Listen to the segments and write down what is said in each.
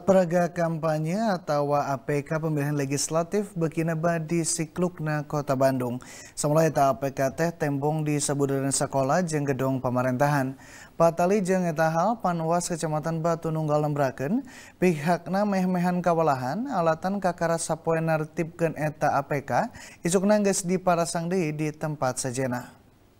Peraga kampanye atau APK pemilihan legislatif bekineba di Siklukna Kota Bandung. Semula eta APK teh tembong di sabudeureun sakola jeung gedung pamerintahan. Patali jeung eta hal Panwas Kecamatan Batu Nunggal nembrakeun pihakna meh-mehan kawalahan alatan kakara sapoe nartibkeun eta APK isukna geus diparasang deui di tempat sejenna.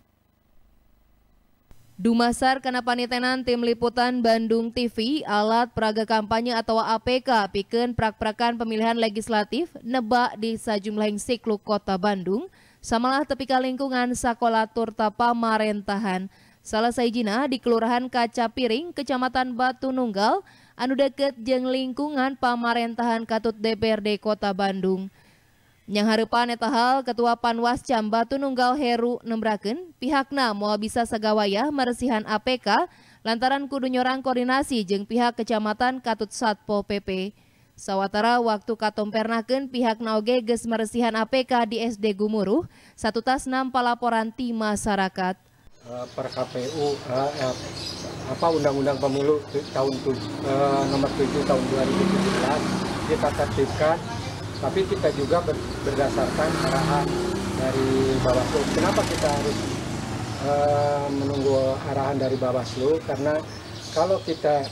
Dumasar kana panitenan tim liputan Bandung TV alat peraga kampanye atau APK pikeun prak-prakan pemilihan legislatif nebak di sajumlah sikluk Kota Bandung samalah tepi ka lingkungan sakola turta pamarentahan salah sahijina di Kelurahan Kaca Piring Kecamatan Batu Nunggal anu deket jeung lingkungan pamarentahan Katut DPRD Kota Bandung. Yang hareupan eta hal Ketua Panwas Cam Batu Nunggal Heru nembrakeun pihakna moal bisa sagawayah maresihan APK lantaran kudu nyorang koordinasi jeung pihak Kecamatan Katut Satpol PP. Sawatara waktu katompernakeun pihakna oge geus maresihan APK di SD Gumuruh satutas 6 palaporan ti masyarakat. Per KPU Undang-Undang Pemilu tahun nomor 7 tahun 2017 kita tertibkan. Tapi kita juga berdasarkan arahan dari Bawaslu. Kenapa kita harus menunggu arahan dari Bawaslu? Karena kalau kita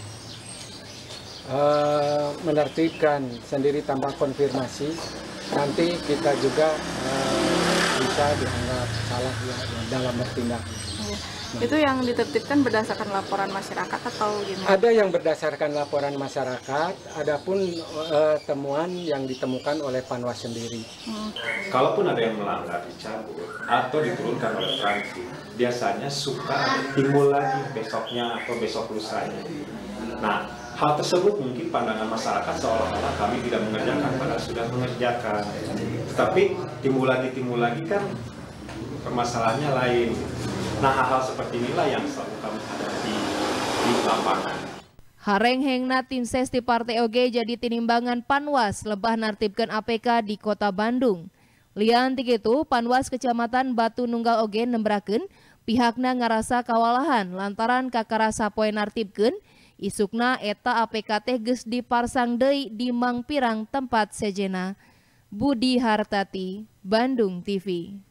menertibkan sendiri tanpa konfirmasi, nanti kita juga bisa dianggap salah ya, dalam bertindak. Itu yang ditertibkan berdasarkan laporan masyarakat atau gimana? Ada yang berdasarkan laporan masyarakat, adapun temuan yang ditemukan oleh Panwas sendiri. Kalaupun ada yang melanggar dicabut atau diturunkan oleh fraksi, biasanya suka timbul lagi besoknya atau besok lusanya. Nah, hal tersebut mungkin pandangan masyarakat seolah-olah kami tidak mengerjakan, padahal sudah mengerjakan. Tetapi timbul lagi kan permasalahannya lain. Nah, hal-hal seperti inilah yang selalu kami hadapi di lapangan. Hareng-hengna tim ses di Partai OG jadi tinimbangan Panwas lebah nartibkeun APK di Kota Bandung. Lian ti kitu Panwas Kecamatan Batu Nunggal OG nembrakeun pihakna ngarasa kawalahan lantaran kakara sapoe nartibkeun isukna eta APK teh geus diparsang deui di mangpirang tempat sejenna. Budi Hartati, Bandung TV.